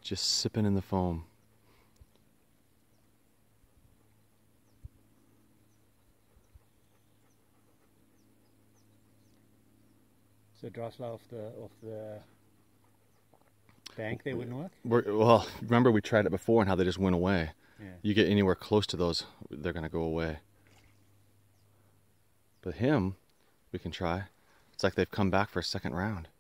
Just sipping in the foam. So Drosla off the bank, they wouldn't work? Well, remember we tried it before and how they just went away. Yeah. You get anywhere close to those, they're going to go away. But him, we can try. It's like they've come back for a second round.